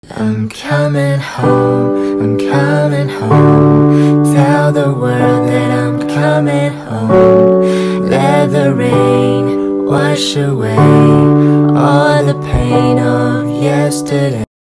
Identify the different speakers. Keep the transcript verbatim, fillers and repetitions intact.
Speaker 1: I'm coming home, I'm coming home. Tell the world that I'm coming home. Let the rain wash away all the pain of yesterday.